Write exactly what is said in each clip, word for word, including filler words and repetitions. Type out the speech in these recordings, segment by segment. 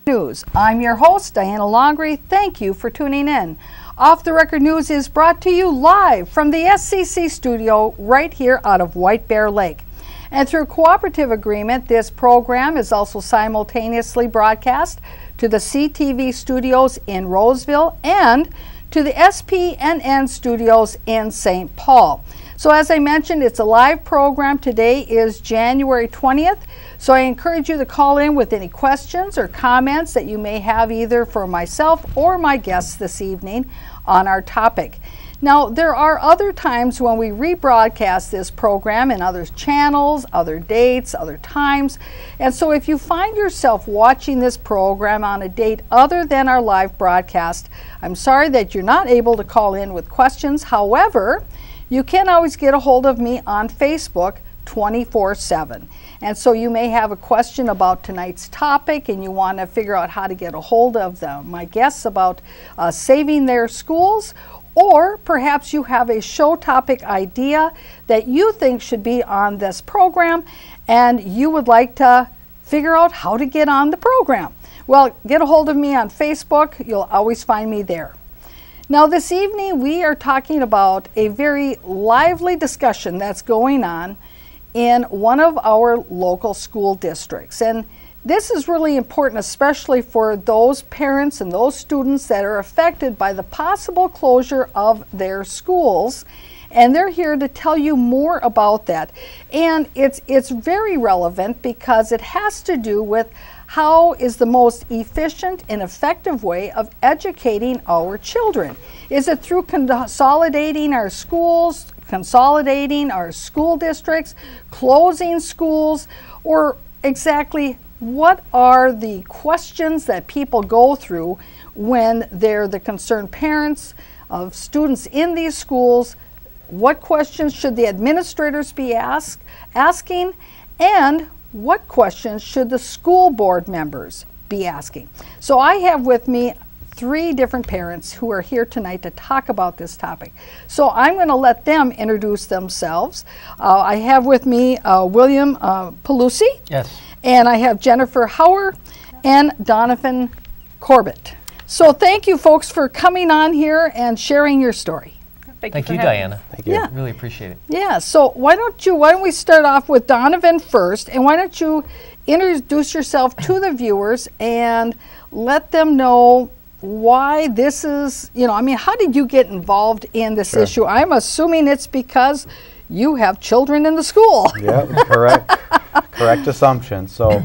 News. I'm your host, Diana Longry. Thank you for tuning in. Off the Record News is brought to you live from the S C C studio right here out of White Bear Lake. And through cooperative agreement, this program is also simultaneously broadcast to the C T V studios in Roseville and to the S P N N studios in Saint Paul. So as I mentioned, it's a live program. Today is January twentieth. So I encourage you to call in with any questions or comments that you may have either for myself or my guests this evening on our topic. Now, there are other times when we rebroadcast this program in other channels, other dates, other times. And so if you find yourself watching this program on a date other than our live broadcast, I'm sorry that you're not able to call in with questions. However, you can always get a hold of me on Facebook twenty-four seven. And so you may have a question about tonight's topic and you want to figure out how to get a hold of them, my guests about uh, saving their schools, or perhaps you have a show topic idea that you think should be on this program and you would like to figure out how to get on the program. Well, get a hold of me on Facebook. You'll always find me there. Now this evening we are talking about a very lively discussion that's going on in one of our local school districts. And this is really important, especially for those parents and those students that are affected by the possible closure of their schools. And they're here to tell you more about that. And it's, it's very relevant because it has to do with how is the most efficient and effective way of educating our children. Is it through consolidating our schools, consolidating our school districts, closing schools, or exactly what are the questions that people go through when they're the concerned parents of students in these schools? What questions should the administrators be ask, asking? And what questions should the school board members be asking? So I have with me three different parents who are here tonight to talk about this topic. So I'm going to let them introduce themselves. Uh, I have with me uh, William uh, Pelusi. Yes. And I have Jennifer Hauer and Donovan Corbett. So thank you folks for coming on here and sharing your story. Thank, Thank you, you Diana. Thank you. Yeah. Really appreciate it. Yeah, so why don't you, why don't we start off with Donovan first, and why don't you introduce yourself to the viewers and let them know why this is, you know, I mean, how did you get involved in this Sure. issue? I'm assuming it's because you have children in the school. Yeah, correct. Correct assumption. So,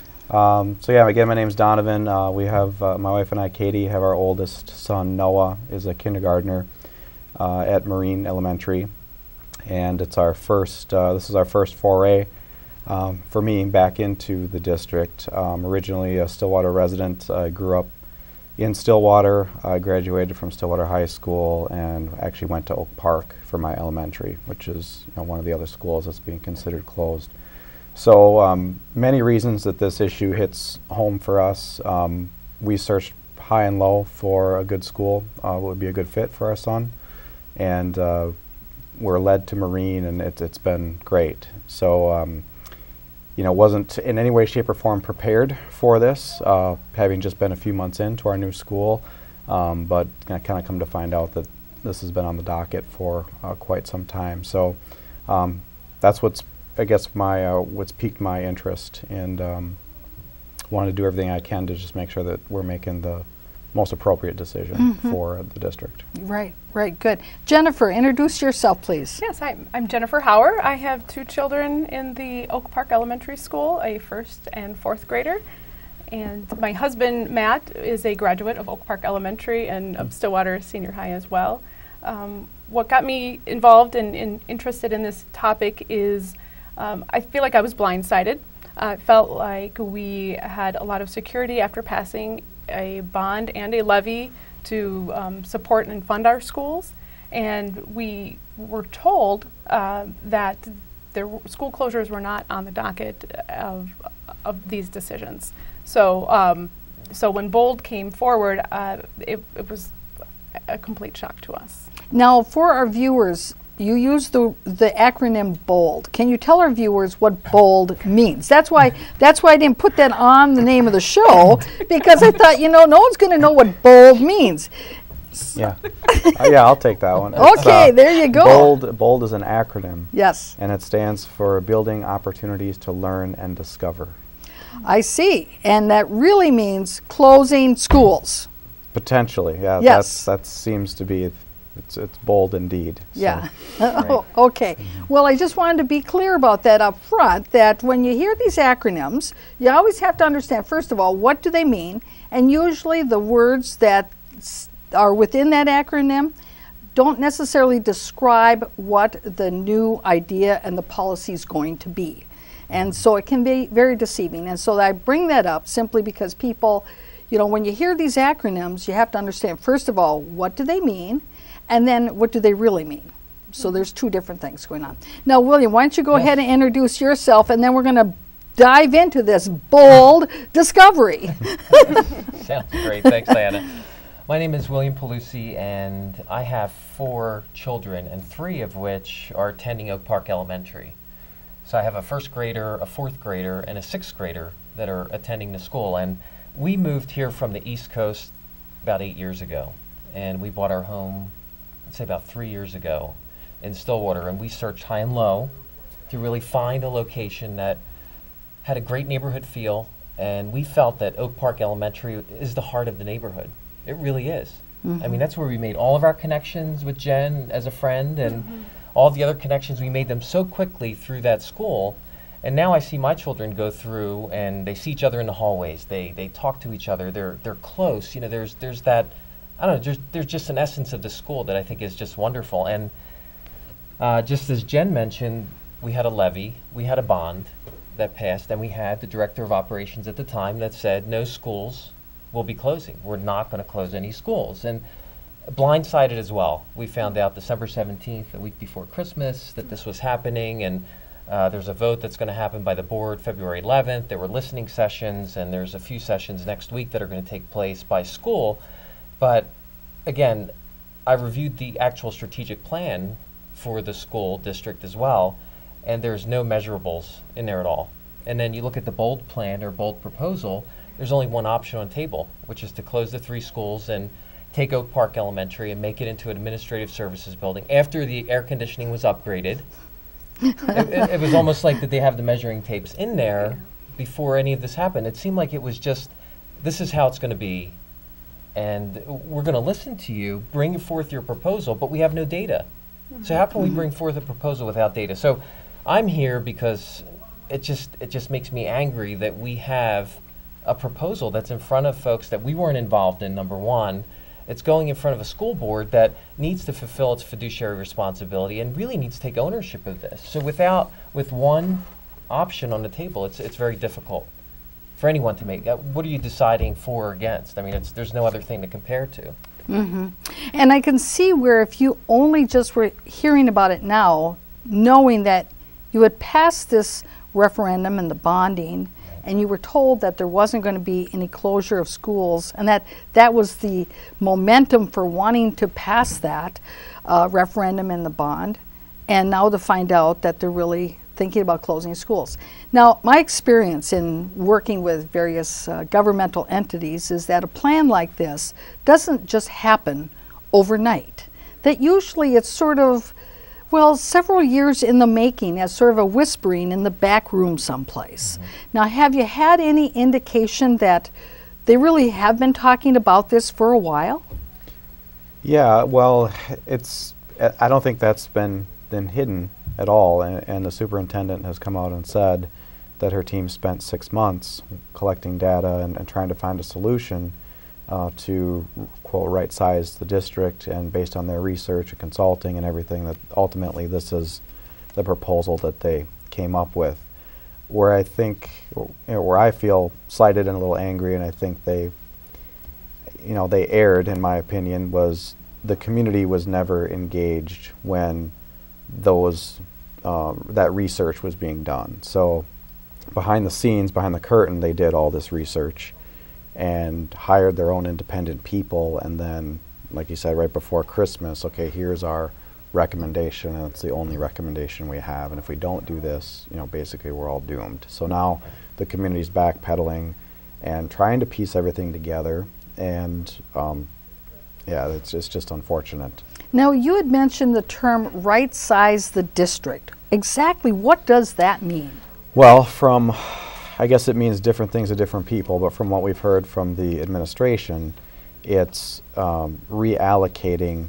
um, so yeah, again, my name's Donovan. Uh, we have, uh, my wife and I, Katie, have our oldest son, Noah, is a kindergartner uh, at Marine Elementary. And it's our first, uh, this is our first foray um, for me back into the district. Um, originally a Stillwater resident, I grew up in Stillwater. I graduated from Stillwater High School and actually went to Oak Park for my elementary, which is, you know, one of the other schools that's being considered closed. So um, many reasons that this issue hits home for us. Um, we searched high and low for a good school, uh, what would be a good fit for our son, and uh, we're led to Marine, and it, it's been great. So, um, you know, wasn't in any way, shape, or form prepared for this, uh, having just been a few months into our new school, um, but I kind of come to find out that this has been on the docket for uh, quite some time. So um, that's what's, I guess, my uh, what's piqued my interest, and um, want to do everything I can to just make sure that we're making the most appropriate decision mm-hmm. for the district. Right, right, good. Jennifer, introduce yourself, please. Yes, hi, I'm Jennifer Hauer. I have two children in the Oak Park Elementary School, a first and fourth grader. And my husband, Matt, is a graduate of Oak Park Elementary and of Stillwater Senior High as well. Um, what got me involved and, and interested in this topic is um, I feel like I was blindsided. I felt like we had a lot of security after passing a bond and a levy to um, support and fund our schools, and we were told uh, that their school closures were not on the docket of, of these decisions. So, um, so when BOLD came forward, uh, it, it was a complete shock to us. Now, for our viewers, you use the the acronym BOLD. Can you tell our viewers what BOLD means? That's why that's why I didn't put that on the name of the show, because I thought, you know, no one's going to know what BOLD means. Yeah, uh, yeah, I'll take that one. It's, Okay, uh, there you go. BOLD, BOLD is an acronym. Yes. And it stands for Building Opportunities to Learn and Discover. I see. And that really means closing schools. Potentially, yeah. Yes. That's, that seems to be, it's, it's bold indeed. So. Yeah. Oh, okay. Well, I just wanted to be clear about that up front, that when you hear these acronyms, you always have to understand, first of all, what do they mean? And usually the words that s- are within that acronym don't necessarily describe what the new idea and the policy is going to be. And so it can be very deceiving. And so I bring that up simply because people, you know, when you hear these acronyms, you have to understand, first of all, what do they mean? And then what do they really mean? So there's two different things going on. Now, William, why don't you go Yes. ahead and introduce yourself, and then we're going to dive into this bold discovery. Sounds great. Thanks, Diana. My name is William Pelusi, and I have four children, and three of which are attending Oak Park Elementary. So I have a first grader, a fourth grader, and a sixth grader that are attending the school. And we moved here from the East Coast about eight years ago, and we bought our home, I'd say about three years ago in Stillwater, and we searched high and low to really find a location that had a great neighborhood feel, and we felt that Oak Park Elementary is the heart of the neighborhood. It really is. Mm-hmm. I mean, that's where we made all of our connections with Jen as a friend, and mm-hmm. all the other connections, we made them so quickly through that school. And now I see my children go through, and they see each other in the hallways. They they talk to each other. They're they're close. You know, there's there's that, I don't know, there's, there's just an essence of the school that I think is just wonderful. And uh, just as Jen mentioned, we had a levy, we had a bond that passed, and we had the director of operations at the time that said no schools will be closing. We're not going to close any schools. And blindsided as well. We found out December seventeenth, a week before Christmas, that this was happening, and uh, there's a vote that's going to happen by the board February eleventh. There were listening sessions, and there's a few sessions next week that are going to take place by school. But again, I reviewed the actual strategic plan for the school district as well, and there's no measurables in there at all. And then you look at the BOLD plan or BOLD proposal, there's only one option on the table, which is to close the three schools and take Oak Park Elementary and make it into an administrative services building. After the air conditioning was upgraded, it, it, it was almost like that they have the measuring tapes in there before any of this happened. It seemed like it was just, this is how it's going to be, and we're going to listen to you, bring forth your proposal, but we have no data. Mm-hmm. So how can we bring forth a proposal without data? So I'm here because it just it just makes me angry that we have a proposal that's in front of folks that we weren't involved in, number one. It's going in front of a school board that needs to fulfill its fiduciary responsibility and really needs to take ownership of this. So without, with one option on the table, it's it's very difficult for anyone to make. Uh, what are you deciding for or against? I mean, it's, there's no other thing to compare to. Mm-hmm. And I can see where if you only just were hearing about it now, knowing that you had passed this referendum and the bonding, and you were told that there wasn't going to be any closure of schools, and that that was the momentum for wanting to pass that uh, referendum and the bond, and now to find out that they're really thinking about closing schools. Now, my experience in working with various uh, governmental entities is that a plan like this doesn't just happen overnight. That usually it's sort of, well, several years in the making, as sort of a whispering in the back room someplace. Mm-hmm. Now, have you had any indication that they really have been talking about this for a while? Yeah, well, it's, I don't think that's been, been hidden at all, and, and the superintendent has come out and said that her team spent six months collecting data and, and trying to find a solution uh, to, quote, right-size the district, and based on their research and consulting and everything, that ultimately this is the proposal that they came up with. Where I think, you know, where I feel slighted and a little angry, and I think they, you know, they erred, in my opinion, was the community was never engaged when those, uh, that research was being done. So behind the scenes, behind the curtain, they did all this research and hired their own independent people, and then, like you said, right before Christmas, okay, here's our recommendation, and it's the only recommendation we have. And if we don't do this, you know, basically we're all doomed. So now the community's backpedaling and trying to piece everything together, and um, yeah, it's, it's just unfortunate. Now, you had mentioned the term right-size the district. Exactly what does that mean? Well, from, I guess it means different things to different people, but from what we've heard from the administration, it's um, reallocating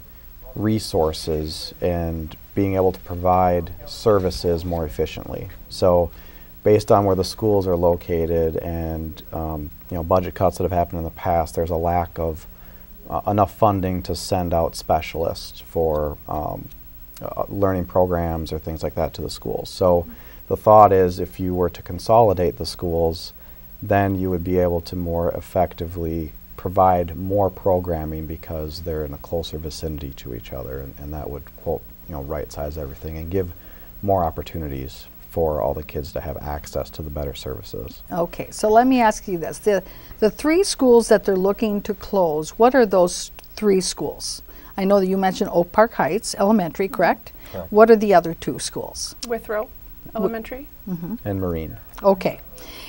resources and being able to provide services more efficiently. So based on where the schools are located and um, you know, budget cuts that have happened in the past, there's a lack of uh, enough funding to send out specialists for um, uh, learning programs or things like that to the schools. So the thought is, if you were to consolidate the schools, then you would be able to more effectively provide more programming because they're in a closer vicinity to each other, and, and that would, quote, you know, right-size everything and give more opportunities for all the kids to have access to the better services. Okay, so let me ask you this. The, the three schools that they're looking to close, what are those three schools? I know that you mentioned Oak Park Heights Elementary, correct? Correct. What are the other two schools? Withrow Elementary. Mm-hmm. And Marine. Okay.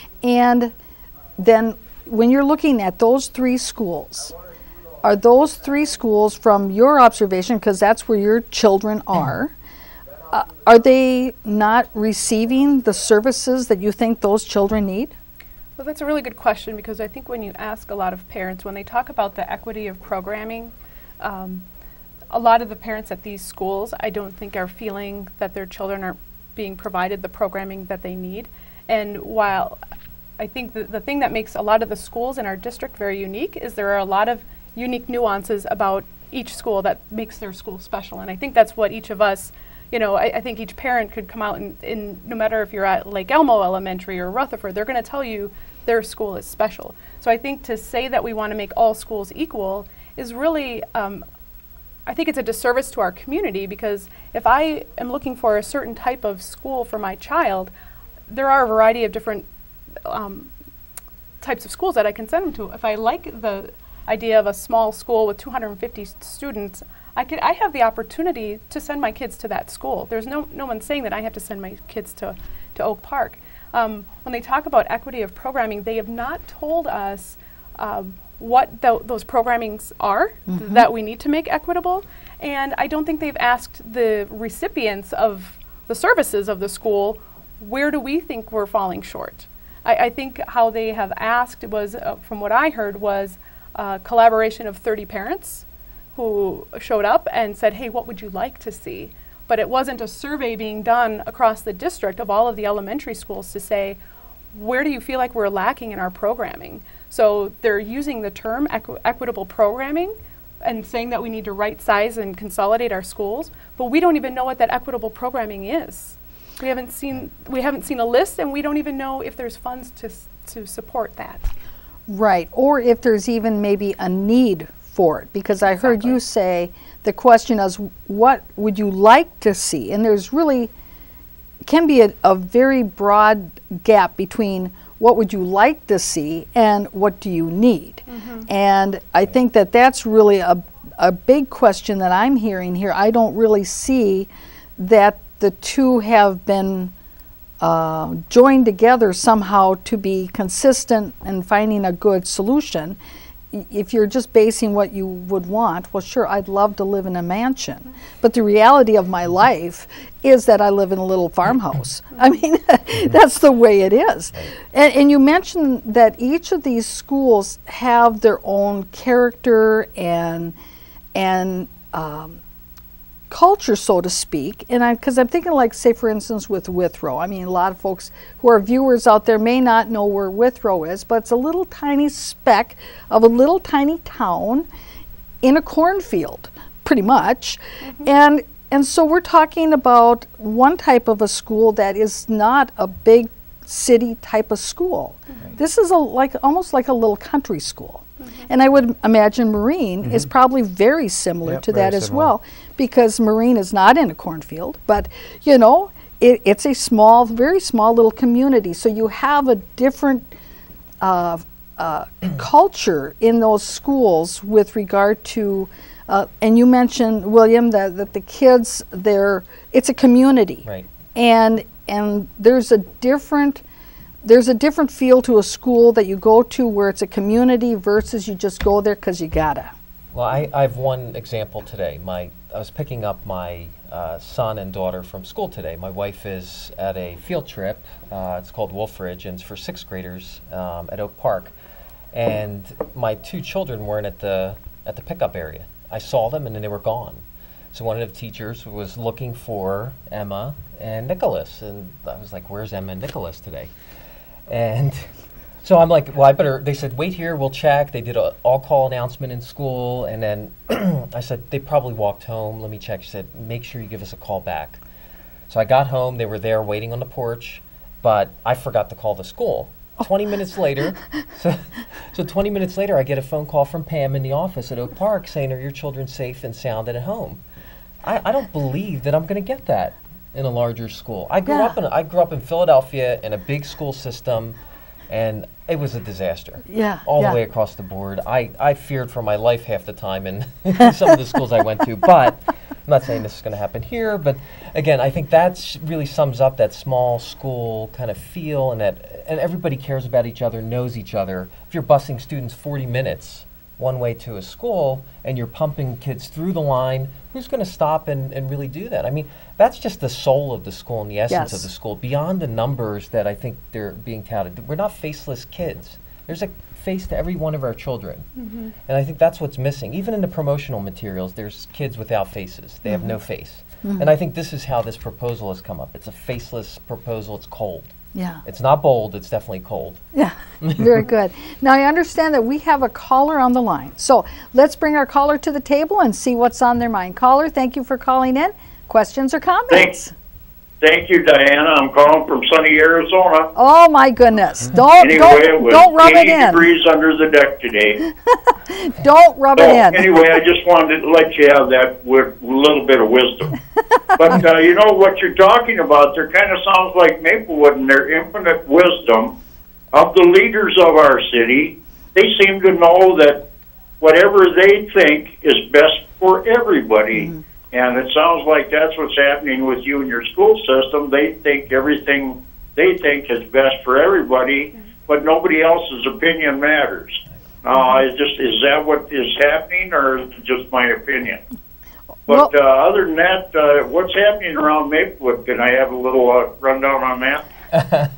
And then when you're looking at those three schools, are those three schools, from your observation, because that's where your children are, uh, are they not receiving the services that you think those children need? Well, that's a really good question, because I think when you ask a lot of parents, when they talk about the equity of programming, um, a lot of the parents at these schools, I don't think, are feeling that their children are being provided the programming that they need. And while I think the, the thing that makes a lot of the schools in our district very unique is there are a lot of unique nuances about each school that makes their school special. And I think that's what each of us, you know, I, I think each parent could come out and, and no matter if you're at Lake Elmo Elementary or Rutherford, they're going to tell you their school is special. So I think to say that we want to make all schools equal is really, um, I think it's a disservice to our community, because if I am looking for a certain type of school for my child, there are a variety of different um, types of schools that I can send them to. If I like the idea of a small school with two hundred fifty students, I could I have the opportunity to send my kids to that school. There's no no one saying that I have to send my kids to, to Oak Park. Um, when they talk about equity of programming, they have not told us um, what th those programmings are Mm-hmm. that we need to make equitable. And I don't think they've asked the recipients of the services of the school, where do we think we're falling short? I, I think how they have asked was, uh, from what I heard, was a collaboration of thirty parents who showed up and said, hey, what would you like to see? But it wasn't a survey being done across the district of all of the elementary schools to say, where do you feel like we're lacking in our programming? So they're using the term equi equitable programming and saying that we need to right size and consolidate our schools, but we don't even know what that equitable programming is. We haven't seen we haven't seen a list, and we don't even know if there's funds to s to support that. Right, or if there's even maybe a need for it, because I heard you say the question is, what would you like to see? And there's really can be a, a very broad gap between what would you like to see and what do you need. Mm-hmm. And I think that that's really a, a big question that I'm hearing here. I don't really see that the two have been uh, joined together somehow to be consistent and finding a good solution. If you're just basing what you would want, well, sure, I'd love to live in a mansion. Mm-hmm. But the reality of my life is that I live in a little farmhouse. I mean, that's the way it is. And, and you mentioned that each of these schools have their own character and, and um, culture, so to speak. And I, because I'm thinking, like, say, for instance, with Withrow. I mean, a lot of folks who are viewers out there may not know where Withrow is, but it's a little tiny speck of a little tiny town in a cornfield, pretty much. Mm-hmm. And and so we're talking about one type of a school that is not a big city type of school. Mm-hmm. This is a like almost like a little country school. Mm-hmm. And I would imagine Marine mm-hmm. is probably very similar yep, to very that as similar. well, because Marine is not in a cornfield, but you know, it, it's a small, very small little community. So you have a different uh, uh, culture in those schools with regard to Uh, and you mentioned, William, that, that the kids, they're, it's a community. Right. And, and there's a different, there's a different feel to a school that you go to where it's a community versus you just go there because you gotta. Well, I, I have one example today. My, I was picking up my uh, son and daughter from school today. My wife is at a field trip. Uh, it's called Wolf Ridge, and it's for sixth graders um, at Oak Park. And my two children weren't at the at the pickup area. I saw them, and then they were gone. So one of the teachers was looking for Emma and Nicholas, and I was like, "Where's Emma and Nicholas today?" And so I'm like, well, I better, they said, wait here, we'll check. They did an all-call announcement in school, and then I said, they probably walked home. Let me check. She said, make sure you give us a call back. So I got home. They were there waiting on the porch, but I forgot to call the school. twenty minutes later, so, so twenty minutes later, I get a phone call from Pam in the office at Oak Park saying, are your children safe and sound and at home? I, I don't believe that I'm going to get that in a larger school. I grew, Yeah. up in a, I grew up in Philadelphia in a big school system, and it was a disaster. Yeah, All yeah. the way across the board. I, I feared for my life half the time in some of the schools I went to, but I'm not saying this is going to happen here, but again, I think that really sums up that small school kind of feel, and that and everybody cares about each other, knows each other. If you're busing students forty minutes one way to a school and you're pumping kids through the line, who's going to stop and, and really do that? I mean, that's just the soul of the school and the essence Yes. of the school, beyond the numbers that I think they're being touted. We're not faceless kids. There's a face to every one of our children. Mm-hmm. And I think that's what's missing. Even in the promotional materials, there's kids without faces. They mm-hmm. have no face. Mm-hmm. And I think this is how this proposal has come up. It's a faceless proposal. It's cold. Yeah. It's not bold. It's definitely cold. Yeah, very good. Now, I understand that we have a caller on the line. So let's bring our caller to the table and see what's on their mind. Caller, thank you for calling in. Questions or comments? Thanks. Thank you, Diana. I'm calling from sunny Arizona. Oh, my goodness. Don't, Anyway, don't, it was don't rub it eighty in. degrees under the deck today. Don't rub So, it in. anyway, I just wanted to let you have that with a little bit of wisdom. But, uh, you know, what you're talking about, there kind of sounds like Maplewood and their infinite wisdom of the leaders of our city. They seem to know that whatever they think is best for everybody. Mm-hmm. And it sounds like that's what's happening with you and your school system. They think everything they think is best for everybody, but nobody else's opinion matters. Uh, is just is that what is happening, or is it just my opinion? But uh, other than that, uh, what's happening around Maplewood? Can I have a little uh, rundown on that?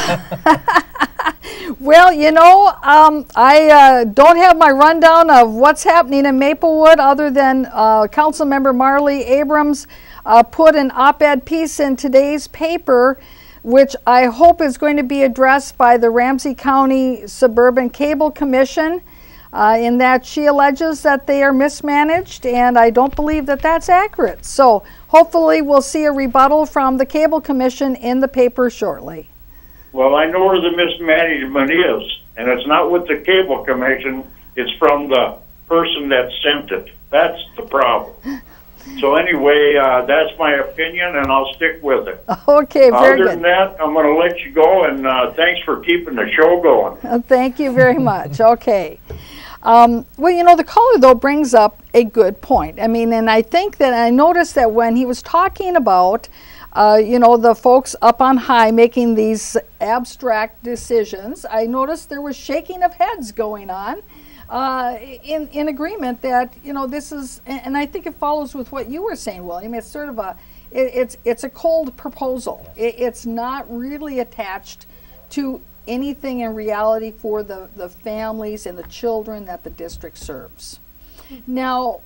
Uh, well, you know, um, I uh, don't have my rundown of what's happening in Maplewood other than uh, Councilmember Marley Abrams uh, put an op-ed piece in today's paper, which I hope is going to be addressed by the Ramsey County Suburban Cable Commission, uh, in that she alleges that they are mismanaged, and I don't believe that that's accurate. So hopefully we'll see a rebuttal from the Cable Commission in the paper shortly. Well, I know where the mismanagement is, and it's not with the Cable Commission. It's from the person that sent it. That's the problem. So anyway, uh, that's my opinion, and I'll stick with it. Okay, very Other good. than that, I'm going to let you go, and uh, thanks for keeping the show going. Uh, thank you very much. Okay. Um, well, you know, the caller, though, brings up a good point. I mean, and I think that I noticed that when he was talking about, uh, you know, the folks up on high making these abstract decisions, I noticed there was shaking of heads going on. Uh, in, in agreement that, you know, this is, and, and I think it follows with what you were saying, William. It's sort of a, it, it's, it's a cold proposal. It, it's not really attached to anything in reality for the, the families and the children that the district serves. Now,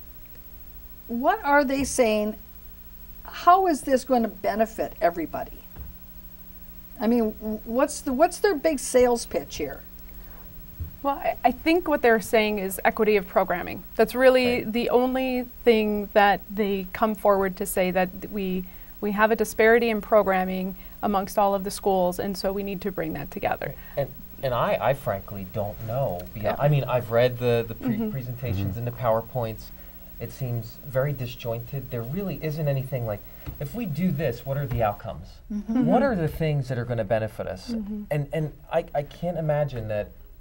what are they saying? How is this going to benefit everybody? I mean, what's the, what's their big sales pitch here? Well, I, I think what they're saying is equity of programming. That's really right. The only thing that they come forward to say, that we we have a disparity in programming amongst all of the schools, and so we need to bring that together. And and I, I frankly don't know. Yeah. I mean, I've read the, the pre mm-hmm. presentations Mm-hmm. and the PowerPoints. It seems very disjointed. There really isn't anything like, if we do this, what are the outcomes? Mm-hmm. What are the things that are going to benefit us? Mm-hmm. And and I, I can't imagine that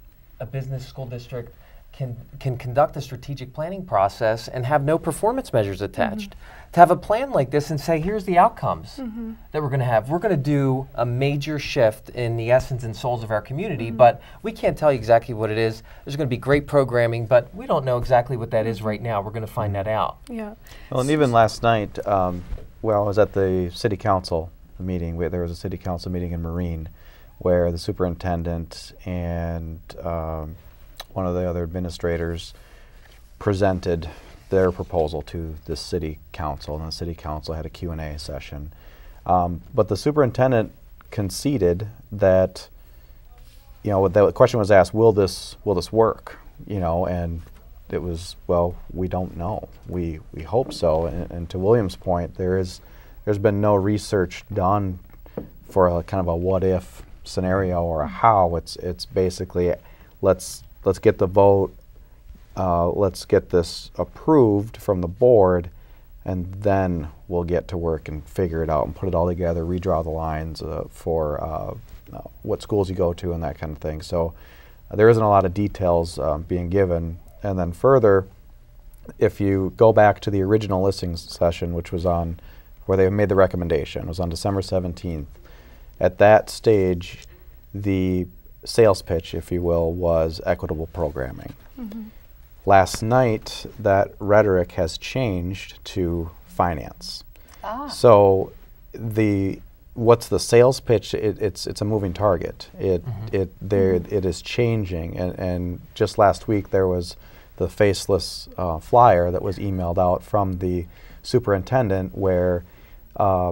a business school district can can conduct a strategic planning process and have no performance measures attached. Mm-hmm. To have a plan like this and say, here's the outcomes mm-hmm. that we're going to have. We're going to do a major shift in the essence and souls of our community, mm-hmm. but we can't tell you exactly what it is. There's going to be great programming, but we don't know exactly what that is right now. We're going to find that out. Yeah. Well, and even last night, um, well, I was at the city council meeting. Where there was a city council meeting in Marine where the superintendent and um, one of the other administrators presented their proposal to the city council, and the city council had a Q and A session. Um, but the superintendent conceded that, you know, the question was asked, will this will this work? You know, and it was, well, we don't know. We we hope so. And, and to William's point, there is there's been no research done for a kind of a what if scenario or a how. It's it's basically let's let's get the vote. Uh, let's get this approved from the board, and then we'll get to work and figure it out and put it all together, redraw the lines uh, for uh, uh, what schools you go to and that kind of thing. So uh, there isn't a lot of details um, being given. And then further, if you go back to the original listening session, which was on where they made the recommendation, it was on December seventeenth. At that stage, the sales pitch, if you will, was equitable programming. Mm-hmm. Last night, that rhetoric has changed to finance. Ah. So, the what's the sales pitch? It, it's it's a moving target. It mm-hmm. it there mm-hmm. it is changing. And and just last week there was the faceless uh, flyer that was emailed out from the superintendent where uh,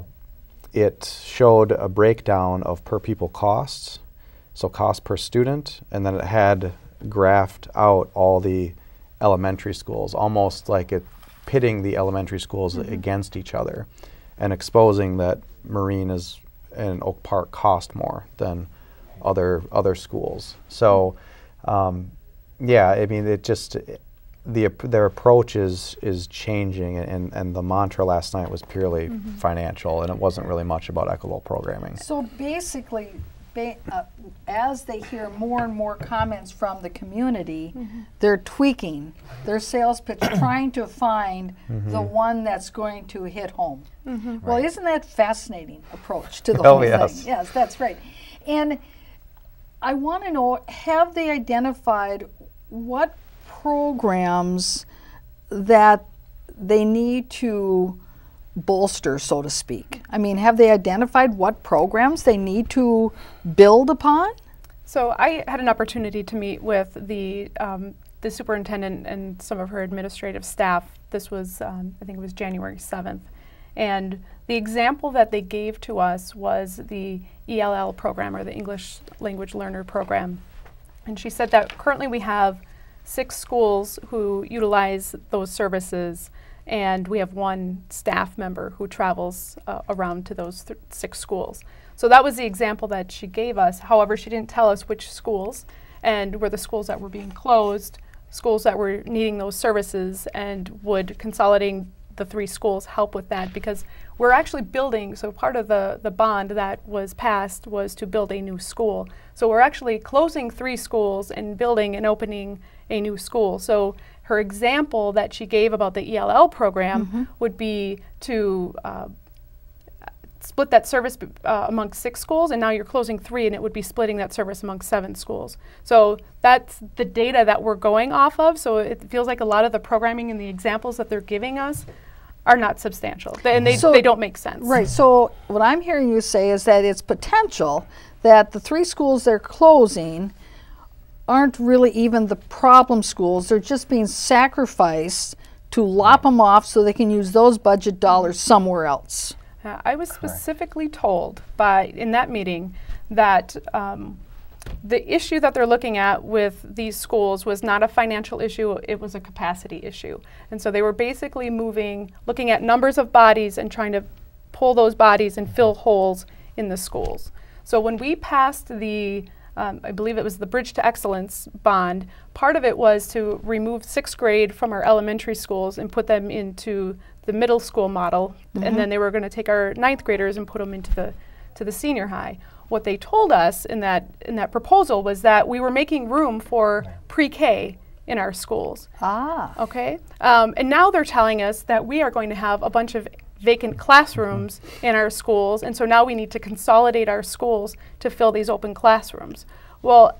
it showed a breakdown of per pupil costs, so cost per student, and then it had graphed out all the elementary schools, almost like it pitting the elementary schools mm-hmm. against each other and exposing that Marine is and Oak Park cost more than other other schools. So um, yeah, I mean it just the their approach is is changing, and, and the mantra last night was purely mm-hmm. financial, and it wasn't really much about equitable programming. So basically, Ba uh, as they hear more and more comments from the community, mm-hmm. they're tweaking their sales pitch, trying to find mm-hmm. the one that's going to hit home. Mm-hmm. Well, right. Isn't that fascinating approach to the oh, whole yes. thing? Yes, that's right. And I want to know, have they identified what programs that they need to bolster, so to speak? I mean, have they identified what programs they need to build upon? So I had an opportunity to meet with the um, the superintendent and some of her administrative staff. This was, um, I think it was January seventh. And the example that they gave to us was the E L L program, or the English Language Learner Program. And she said that currently we have six schools who utilize those services, and we have one staff member who travels uh, around to those th six schools. So that was the example that she gave us. However, she didn't tell us which schools, and were the schools that were being closed, schools that were needing those services, and would consolidating the three schools help with that? Because we're actually building, so part of the, the bond that was passed was to build a new school. So we're actually closing three schools and building and opening a new school. So her example that she gave about the E L L program mm-hmm. would be to uh, split that service uh, among six schools, and now you're closing three, and it would be splitting that service among seven schools. So that's the data that we're going off of. So it feels like a lot of the programming and the examples that they're giving us are not substantial, they, and they, so, they don't make sense. Right, so what I'm hearing you say is that it's potential that the three schools they're closing aren't really even the problem schools. They're just being sacrificed to lop them off so they can use those budget dollars somewhere else. Uh, I was specifically told by, in that meeting, that um, the issue that they're looking at with these schools was not a financial issue, it was a capacity issue. And so they were basically moving, looking at numbers of bodies and trying to pull those bodies and fill holes in the schools. So when we passed the, um, I believe it was the Bridge to Excellence bond, part of it was to remove sixth grade from our elementary schools and put them into the middle school model, mm-hmm. and then they were going to take our ninth graders and put them into the, to the senior high. what they told us in that in that proposal was that we were making room for pre-K in our schools. Ah. Okay. Um, and now they're telling us that we are going to have a bunch of vacant classrooms mm-hmm. in our schools, and so now we need to consolidate our schools to fill these open classrooms. Well,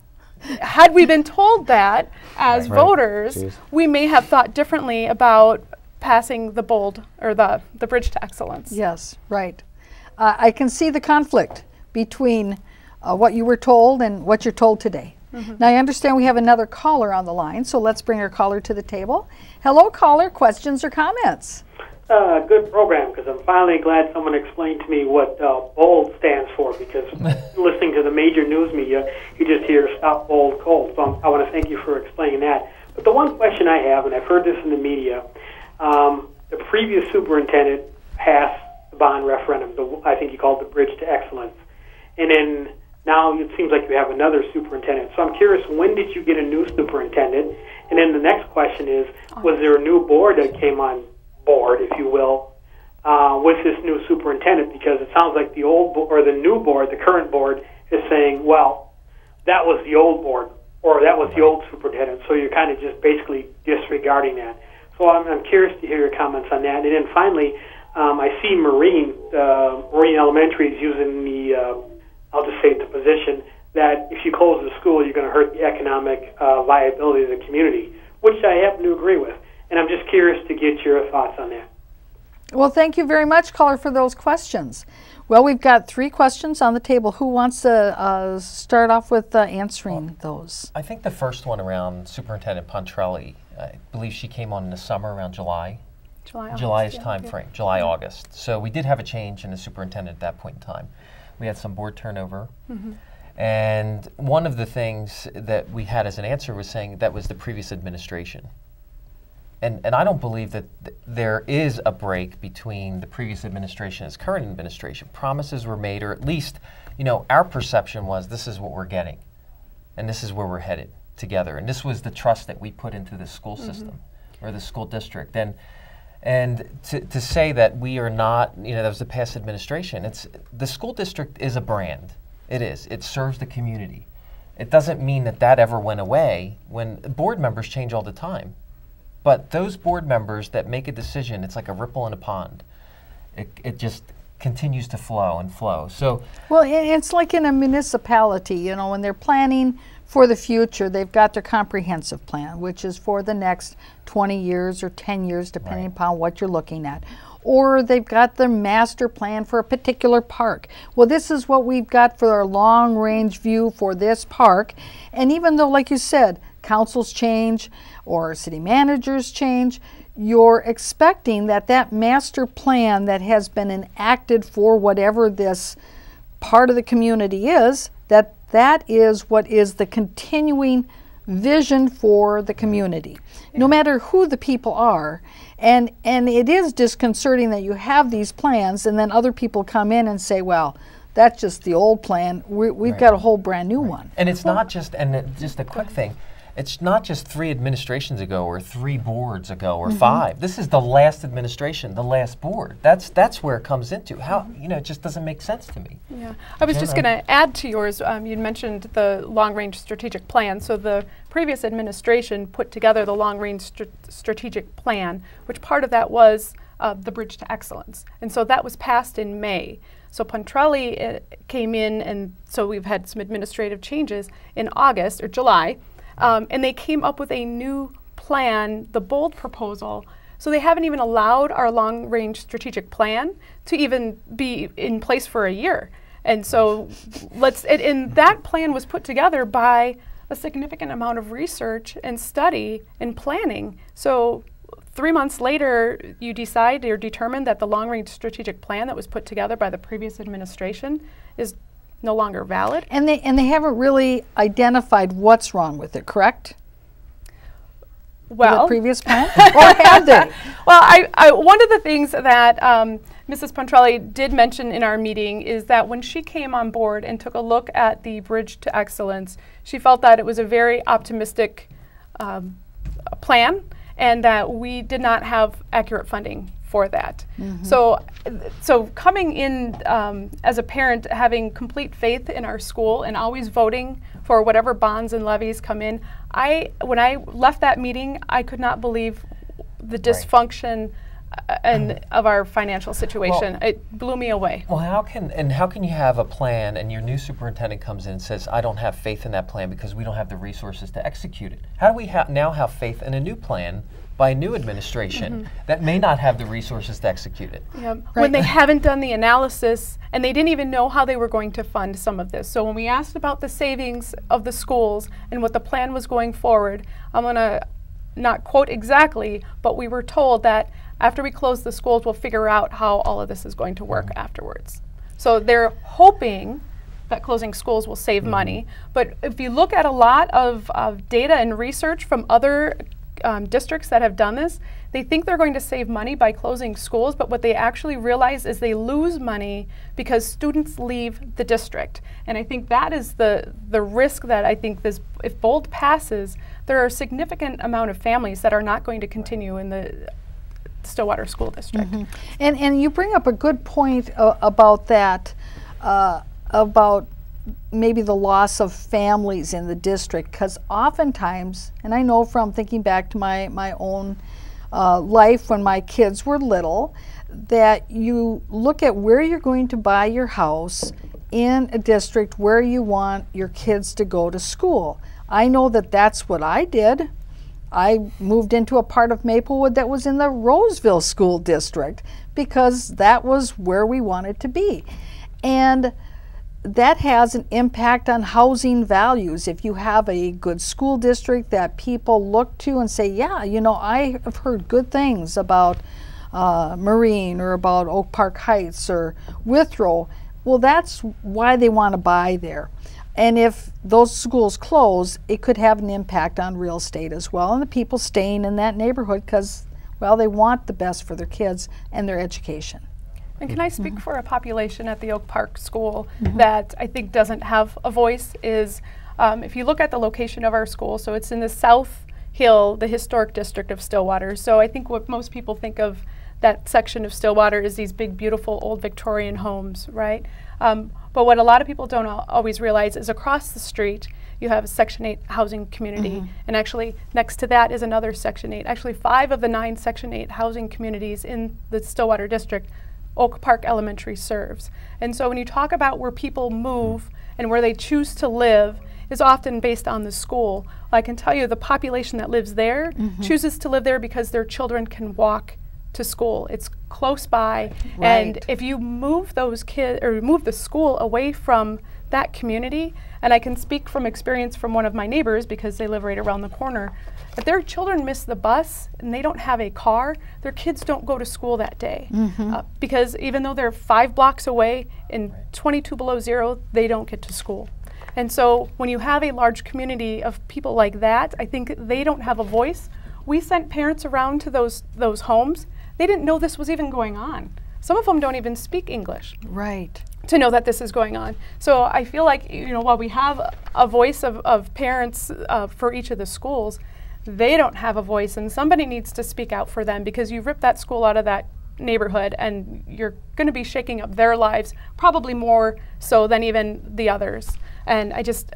had we been told that as right. voters, Jeez. we may have thought differently about passing the bold or the the bridge to excellence. Yes, right. Uh, I can see the conflict between uh, what you were told and what you're told today. Mm-hmm. Now I understand we have another caller on the line, so let's bring our caller to the table. Hello, caller. Questions or comments? Uh, good program, because I'm finally glad someone explained to me what uh, BOLD stands for, because listening to the major news media, you just hear stop bold cold. So I'm, I want to thank you for explaining that. But the one question I have, and I've heard this in the media, um, the previous superintendent passed the bond referendum, the, I think he called it the Bridge to Excellence. And then now it seems like you have another superintendent. So I'm curious, when did you get a new superintendent? And then the next question is, was there a new board that came on board, if you will, uh, with this new superintendent? Because it sounds like the old bo- or the new board, the current board, is saying, well, that was the old board, or that was the old superintendent. So you're kind of just basically disregarding that. So I'm, I'm curious to hear your comments on that. And then finally, um, I see Marine, uh, Marine Elementary is using the, uh, I'll just say the position that if you close the school, you're going to hurt the economic uh, viability of the community, which I happen to agree with. And I'm just curious to get your thoughts on that. Well, thank you very much, caller, for those questions. Well, we've got three questions on the table. Who wants to uh, start off with uh, answering well, those? I think the first one around Superintendent Pontrelli, I believe she came on in the summer around July. July, July-ish yeah, time yeah. frame, July, yeah. August. So we did have a change in the superintendent at that point in time. We had some board turnover. Mm-hmm. And one of the things that we had as an answer was saying that was the previous administration. And, and I don't believe that th there is a break between the previous administration and its current administration. Promises were made, or at least, you know, our perception was this is what we're getting, and this is where we're headed together. And this was the trust that we put into the school mm-hmm. system or the school district. And and to, to say that we are not, you know, that was the past administration. It's the school district is a brand. It is. It serves the community. It doesn't mean that that ever went away. When board members change all the time. But those board members that make a decision, it's like a ripple in a pond. It, it just continues to flow and flow. So, well, it's like in a municipality, you know, when they're planning for the future, they've got their comprehensive plan, which is for the next twenty years or ten years, depending right. upon what you're looking at. Or they've got their master plan for a particular park. Well, this is what we've got for our long-range view for this park. And even though, like you said, councils change or city managers change, you're expecting that that master plan that has been enacted for whatever this part of the community is, that that is what is the continuing vision for the community, yeah. no matter who the people are. And, and it is disconcerting that you have these plans and then other people come in and say, well, that's just the old plan. We, we've right. got a whole brand new right. one. And it's well, not just, and it, just a quick thing, it's not just three administrations ago or three boards ago or mm-hmm. five. This is the last administration, the last board. That's that's where it comes into. How, you know, it just doesn't make sense to me. Yeah, I was just going to add to yours. Um, you mentioned the long-range strategic plan. So the previous administration put together the long-range str strategic plan, which part of that was uh, the Bridge to Excellence. And so that was passed in May. So Pontrelli uh, came in, and so we've had some administrative changes in August or July. Um, and they came up with a new plan, the BOLD proposal. So they haven't even allowed our long-range strategic plan to even be in place for a year. And so let's, it, and that plan was put together by a significant amount of research and study and planning. So three months later, you decide or determine that the long-range strategic plan that was put together by the previous administration is no longer valid. And they and they haven't really identified what's wrong with it, correct? Well, with the previous plan, or have they? Well, I, I one of the things that um, Missus Pontrelli did mention in our meeting is that when she came on board and took a look at the Bridge to Excellence, she felt that it was a very optimistic um, plan, and that we did not have accurate funding for that. Mm-hmm. So, so coming in um, as a parent, having complete faith in our school and always voting for whatever bonds and levies come in, I when I left that meeting, I could not believe the dysfunction right. uh, and of our financial situation. Well, it blew me away. Well, how can and how can you have a plan and your new superintendent comes in and says, "I don't have faith in that plan because we don't have the resources to execute it"? How do we ha now have faith in a new plan by a new administration mm-hmm. that may not have the resources to execute it? Yeah. Right. When they haven't done the analysis and they didn't even know how they were going to fund some of this. So when we asked about the savings of the schools and what the plan was going forward, I'm going to not quote exactly, but we were told that after we close the schools, we'll figure out how all of this is going to work mm-hmm. afterwards. So they're hoping that closing schools will save mm-hmm. money. But if you look at a lot of, of data and research from other um, districts that have done this, they think they're going to save money by closing schools, but what they actually realize is they lose money because students leave the district. And I think that is the, the risk that I think this, if BOLD passes, there are a significant amount of families that are not going to continue in the Stillwater School District. Mm-hmm. And, and you bring up a good point uh, about that, uh, about maybe the loss of families in the district, because oftentimes, and I know from thinking back to my, my own uh, life when my kids were little, that you look at where you're going to buy your house in a district where you want your kids to go to school. I know that that's what I did. I moved into a part of Maplewood that was in the Roseville School District because that was where we wanted to be. And that has an impact on housing values. If you have a good school district that people look to and say, yeah, you know, I have heard good things about uh, Marine or about Oak Park Heights or Withrow, well, that's why they want to buy there. And if those schools close, it could have an impact on real estate as well, and the people staying in that neighborhood because, well, they want the best for their kids and their education. And can I speak mm-hmm. for a population at the Oak Park School mm-hmm. that I think doesn't have a voice is, um, if you look at the location of our school, so it's in the South Hill, the historic district of Stillwater. So I think what most people think of that section of Stillwater is these big, beautiful, old Victorian homes, right? Um, but what a lot of people don't al always realize is across the street, you have a Section eight housing community, mm-hmm. and actually next to that is another Section eight. Actually, five of the nine Section eight housing communities in the Stillwater district, Oak Park Elementary serves. And so when you talk about where people move and where they choose to live is often based on the school. I can tell you the population that lives there mm-hmm. chooses to live there because their children can walk to school. It's close by, right. and if you move those kids or move the school away from that community, and I can speak from experience from one of my neighbors because they live right around the corner, if their children miss the bus and they don't have a car, their kids don't go to school that day. Mm-hmm. uh, because even though they're five blocks away in twenty-two below zero, they don't get to school. And so when you have a large community of people like that, I think they don't have a voice. We sent parents around to those those homes. They didn't know this was even going on. Some of them don't even speak English. Right. To know that this is going on. So I feel like, you know, while we have a, a voice of, of parents uh, for each of the schools, they don't have a voice, and somebody needs to speak out for them, because you rip that school out of that neighborhood and you're going to be shaking up their lives, probably more so than even the others. And I just,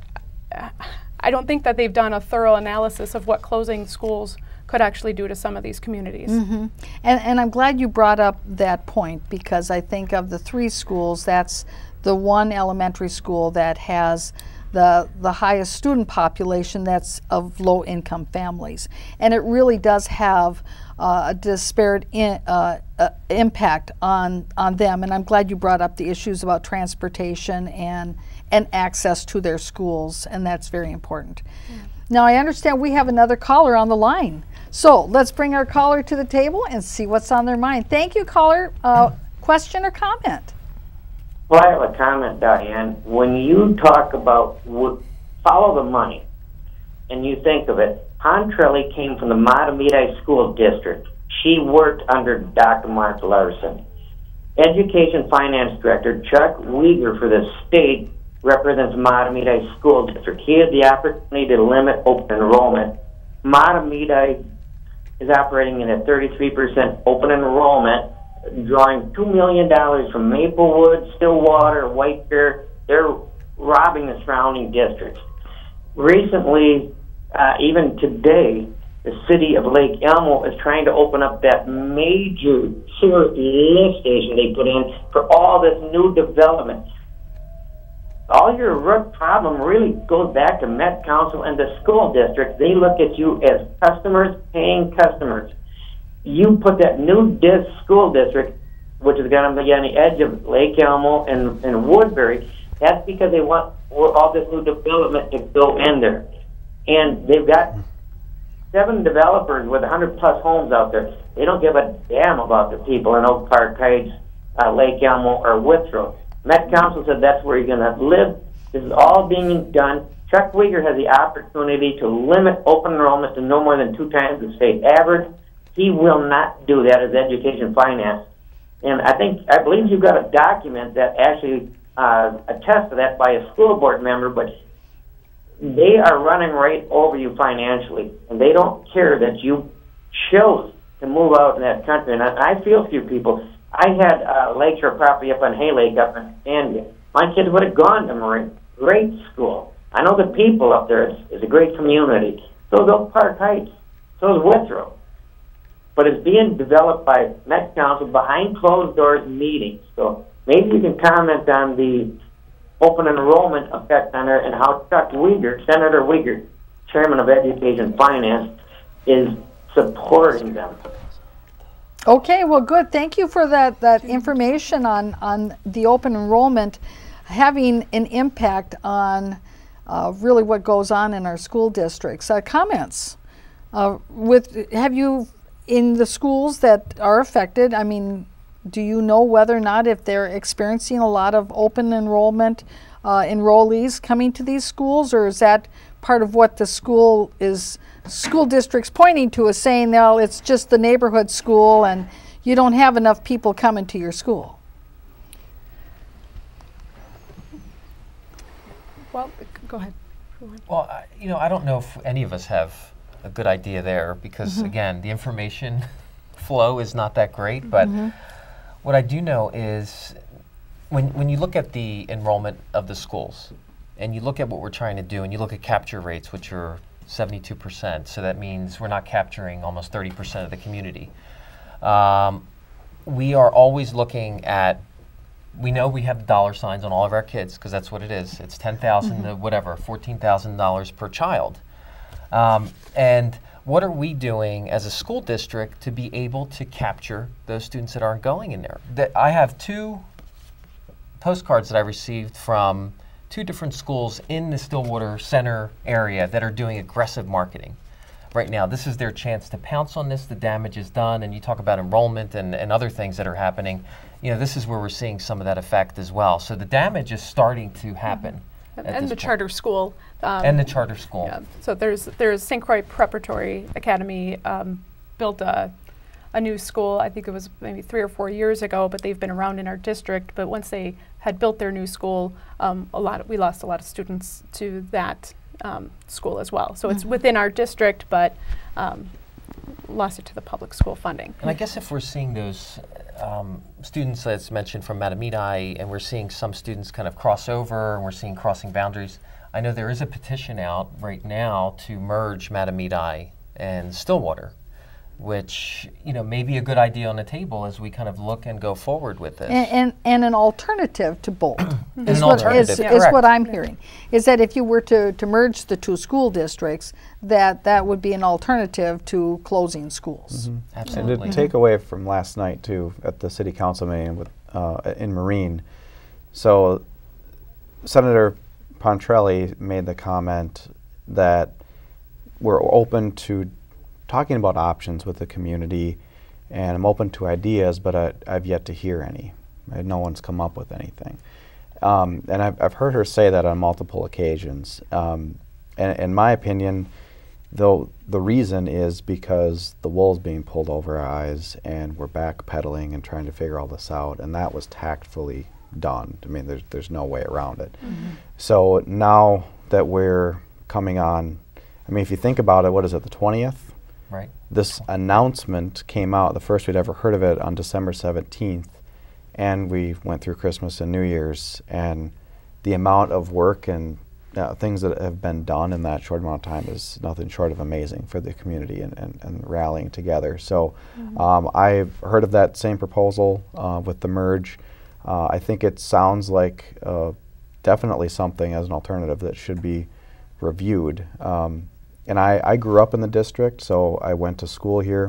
I don't think that they've done a thorough analysis of what closing schools could actually do to some of these communities. Mm-hmm. and, and I'm glad you brought up that point, because I think of the three schools, that's the one elementary school that has the, the highest student population that's of low-income families. And it really does have uh, a disparate in, uh, uh, impact on, on them. And I'm glad you brought up the issues about transportation and, and access to their schools, and that's very important. Mm. Now, I understand we have another caller on the line. So let's bring our caller to the table and see what's on their mind. Thank you, caller. Uh, question or comment? Well, I have a comment, Diane. When you talk about w follow the money, and you think of it, Pontrelli came from the Matamidi School District. She worked under Doctor Mark Larson. Education Finance Director Chuck Weger for the state represents Matamidi School District. He had the opportunity to limit open enrollment. Matamidi is operating in a thirty-three percent open enrollment, drawing two million dollars from Maplewood, Stillwater, White Bear. They're robbing the surrounding districts. Recently, uh, even today, the city of Lake Elmo is trying to open up that major sewer lift station they put in for all this new development. All your root problem really goes back to Met Council and the school district. They look at you as customers paying customers. You put that new dis school district, which is going to be on the edge of Lake Elmo and, and Woodbury, that's because they want all this new development to go in there. And they've got seven developers with one hundred plus homes out there. They don't give a damn about the people in Oak Park Heights, uh, Lake Elmo, or Withrow. Met Council said that's where you're going to live. This is all being done. Chuck Uyghur has the opportunity to limit open enrollment to no more than two times the state average. He will not do that as education finance. And I think, I believe you've got a document that actually uh, attests to that by a school board member, but they are running right over you financially, and they don't care that you chose to move out in that country. And I, I feel for you people. I had a lakeshore property up on Hay Lake up in India. My kids would have gone to Marine. Great school. I know the people up there. It's, it's a great community. So is Oak Park Heights. So is Withrow. But it's being developed by Met Council behind closed doors meetings. So maybe you can comment on the open enrollment effect on it and how Chuck Uyghur, Senator Uyghur, Chairman of Education Finance, is supporting them. Okay, well, good. Thank you for that, that information on, on the open enrollment having an impact on uh, really what goes on in our school districts. Uh, comments? Uh, with have you, in the schools that are affected, I mean, do you know whether or not if they're experiencing a lot of open enrollment uh, enrollees coming to these schools, or is that part of what the school is, school districts pointing to as saying, well, it's just the neighborhood school and you don't have enough people coming to your school? Well, go ahead. Well, I, you know, I don't know if any of us have a good idea there because, mm-hmm. again, the information flow is not that great. But mm-hmm. what I do know is when, when you look at the enrollment of the schools and you look at what we're trying to do and you look at capture rates, which are seventy-two percent, so that means we're not capturing almost thirty percent of the community. Um, we are always looking at, we know we have dollar signs on all of our kids because that's what it is. It's ten thousand dollars mm-hmm. to whatever, fourteen thousand dollars per child. Um, and what are we doing as a school district to be able to capture those students that aren't going in there? That I have two postcards that I received from two different schools in the Stillwater Center area that are doing aggressive marketing. Right now, this is their chance to pounce on this. The damage is done, and you talk about enrollment and, and other things that are happening. You know, this is where we're seeing some of that effect as well. So the damage is starting to happen. Mm-hmm. And the point. charter school. Um, and the charter school. Yeah. So there's there's Saint Croix Preparatory Academy um, built a, a new school. I think it was maybe three or four years ago, but they've been around in our district. But once they had built their new school, um, a lot of, we lost a lot of students to that um, school as well. So mm-hmm. it's within our district, but um, lost it to the public school funding. And I guess if we're seeing those um, students, as mentioned, from Matamidi, and we're seeing some students kind of cross over, and we're seeing crossing boundaries, I know there is a petition out right now to merge Matamidi and Stillwater, which, you know, may be a good idea on the table as we kind of look and go forward with this. And, and, and an alternative to Bolt is, an what, alternative, is, yeah. is what I'm hearing. Is that if you were to, to merge the two school districts, that that would be an alternative to closing schools. Mm-hmm. Absolutely. And to take away from last night, too, at the city council meeting with, uh, in Marine, so Senator Pontrelli made the comment that we're open to talking about options with the community, and I'm open to ideas, but I, I've yet to hear any. Right? No one's come up with anything. Um, and I've, I've heard her say that on multiple occasions. Um, and in my opinion, though, the reason is because the wool's being pulled over our eyes and we're backpedaling and trying to figure all this out, and that was tactfully done. I mean, there's, there's no way around it. Mm-hmm. So now that we're coming on, I mean, if you think about it, what is it, the twentieth? Right. This announcement came out, the first we'd ever heard of it, on December seventeenth, and we went through Christmas and New Year's, and the amount of work and uh, things that have been done in that short amount of time is nothing short of amazing for the community and, and, and rallying together. So mm-hmm. um, I've heard of that same proposal uh, with the merge. Uh, I think it sounds like uh, definitely something as an alternative that should be reviewed. Um, and I, I grew up in the district, so I went to school here,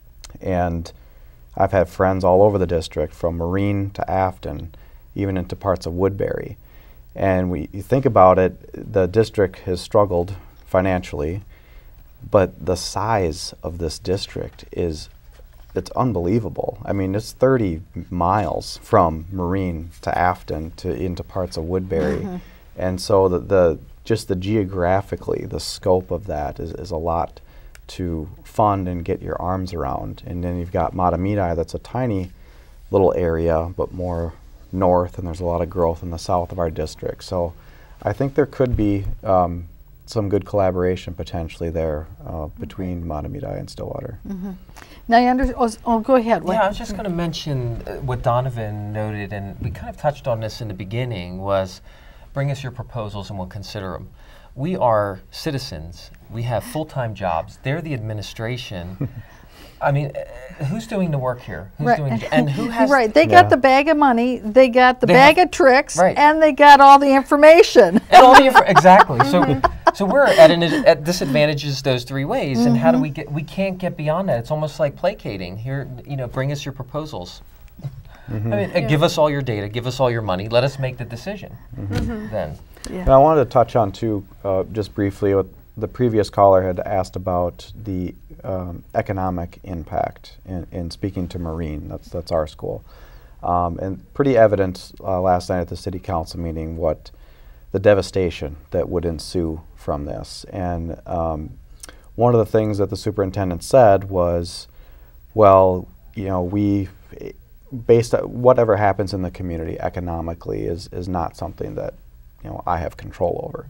and I've had friends all over the district, from Marine to Afton, even into parts of Woodbury. And we, you think about it, the district has struggled financially, but the size of this district is, it's unbelievable. I mean, it's thirty miles from Marine to Afton to into parts of Woodbury. Mm-hmm. And so the, the just the geographically, the scope of that is, is a lot to fund and get your arms around. And then you've got Matamidi, that's a tiny little area, but more north, and there's a lot of growth in the south of our district. So I think there could be um, some good collaboration potentially there uh, between Matamidi and Stillwater. Mm-hmm. Now you under oh, oh, go ahead. Yeah, I was just going to mention uh, what Donovan noted, and we kind of touched on this in the beginning, was bring us your proposals and we'll consider them. We are citizens. We have full-time jobs. They're the administration. I mean, uh, who's doing the work here? Who's right. doing the, and who has right? They yeah. got the bag of money, they got the they bag have, of tricks, right. and they got all the information. And all the info exactly. So, so we're at an at disadvantages those three ways. Mm-hmm. And how do we get? We can't get beyond that. It's almost like placating. Here, you know, bring us your proposals. Mm-hmm. I mean, yeah. uh, give us all your data. Give us all your money. Let us make the decision. Mm-hmm. Mm-hmm. Then. Yeah. And I wanted to touch on too, uh, just briefly, what the previous caller had asked about the um, economic impact in, in speaking to Marine. That's that's our school, um, and pretty evident uh, last night at the city council meeting what the devastation that would ensue from this. And um, one of the things that the superintendent said was, well, you know, we, based on whatever happens in the community economically is is not something that, you know, I have control over.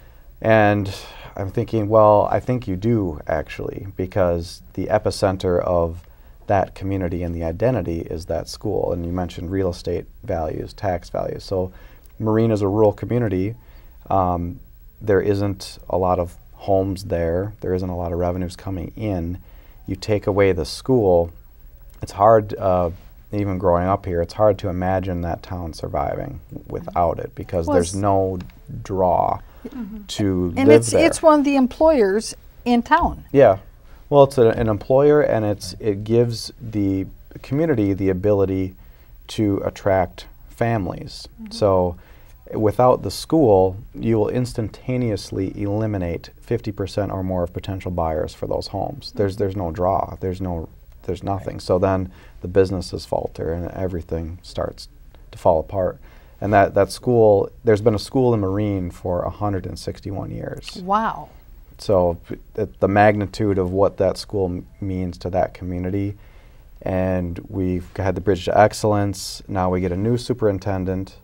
And I'm thinking, well, I think you do actually, because the epicenter of that community and the identity is that school. And you mentioned real estate values, tax values. So Marine is a rural community. Um, there isn't a lot of homes there. There isn't a lot of revenues coming in. You take away the school, it's hard, uh, even growing up here, it's hard to imagine that town surviving without it, because well, there's no draw mm-hmm. to and live it's, there. And it's one of the employers in town. Yeah. Well, it's a, an employer, and it's it gives the community the ability to attract families. Mm-hmm. So without the school, you will instantaneously eliminate fifty percent or more of potential buyers for those homes. Mm-hmm. There's there's no draw. There's no there's nothing. Right. So then the businesses falter and everything starts to fall apart. And that, that school, there's been a school in Marine for one hundred sixty-one years. Wow. So th the magnitude of what that school m means to that community. And we've had the Bridge to Excellence. Now we get a new superintendent.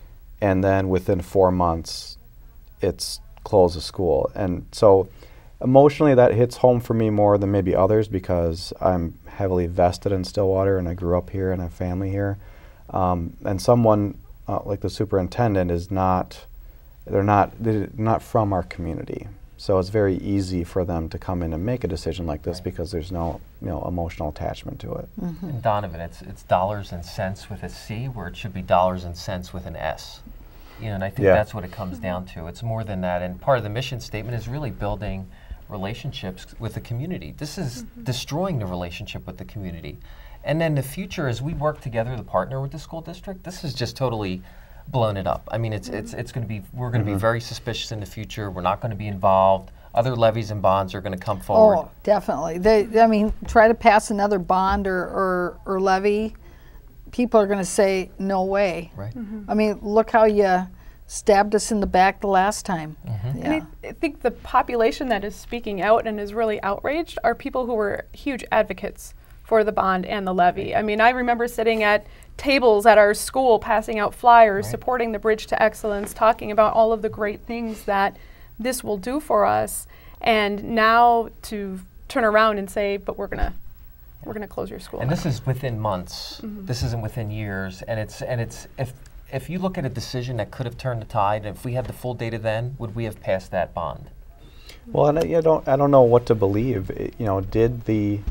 And then within four months, it's closed the school. And so emotionally that hits home for me more than maybe others, because I'm heavily vested in Stillwater and I grew up here and have family here. Um, and someone uh, like the superintendent is not, they're not, they're not from our community. So it's very easy for them to come in and make a decision like this, right. because there's no, you know, emotional attachment to it. Mm-hmm. And Donovan, it's, it's dollars and cents with a C, where it should be dollars and cents with an S. You know, and I think yeah. that's what it comes down to. It's more than that. And part of the mission statement is really building relationships with the community. This is mm-hmm. destroying the relationship with the community. And then the future, as we work together to partner with the school district, this is just totally blown it up. I mean, it's, mm-hmm. it's, it's going to be, we're going to mm-hmm. be very suspicious in the future. We're not going to be involved. Other levies and bonds are going to come forward. Oh, definitely. They, I mean, try to pass another bond or, or, or levy, people are going to say, no way. Right. Mm-hmm. I mean, look how you stabbed us in the back the last time. Mm-hmm. Yeah. And I, I think the population that is speaking out and is really outraged are people who were huge advocates for the bond and the levy. I mean, I remember sitting at tables at our school passing out flyers, right. supporting the Bridge to Excellence, talking about all of the great things that this will do for us. And now to turn around and say, but we're gonna we're gonna close your school. And this is within months. Mm-hmm. This isn't within years. And it's and it's if if you look at a decision that could have turned the tide, if we had the full data then, would we have passed that bond? Well, and I, I don't I don't know what to believe. It, you know, did the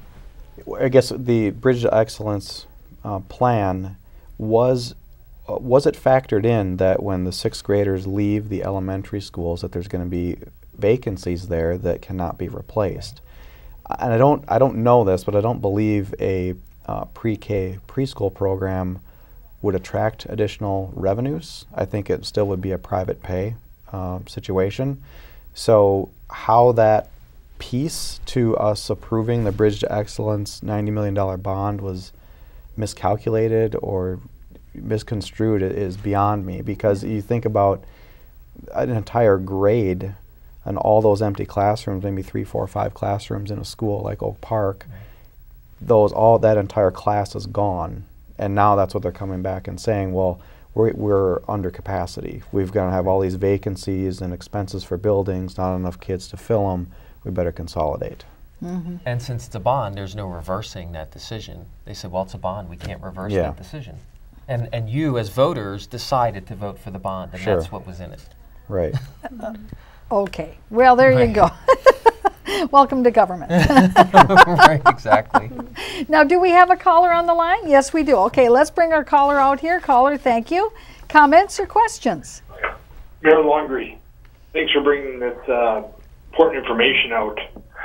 I guess the Bridge to Excellence uh, plan was uh, was it factored in that when the sixth graders leave the elementary schools that there's going to be vacancies there that cannot be replaced? And I don't I don't know this, but I don't believe a uh, pre-K preschool program would attract additional revenues. I think it still would be a private pay uh, situation. So how that piece to us approving the Bridge to Excellence ninety million dollar bond was miscalculated or misconstrued is beyond me, because you think about an entire grade and all those empty classrooms, maybe three, four, five classrooms in a school like Oak Park, those all that entire class is gone. And now that's what they're coming back and saying, well, we're, we're under capacity. We've got to have all these vacancies and expenses for buildings, not enough kids to fill them. We better consolidate. Mm-hmm. And since it's a bond, there's no reversing that decision. They said, well, it's a bond. We can't reverse Yeah. that decision. And, and you, as voters, decided to vote for the bond, and Sure. that's what was in it. Right. Okay. Well, there you go. Welcome to government. Right, exactly. Now, do we have a caller on the line? Yes, we do. Okay, let's bring our caller out here. Caller, thank you. Comments or questions? Mayor Laundrie, thanks for bringing this uh, important information out.